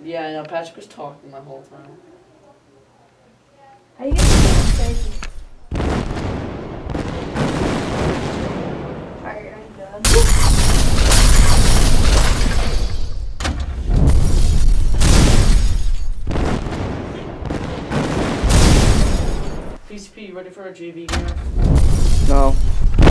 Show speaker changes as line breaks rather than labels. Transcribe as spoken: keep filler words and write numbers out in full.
Yeah, I know. Patrick was talking the whole time.
How you getting safety? Alright, I'm done.
P C P, you ready for a J V game?
No.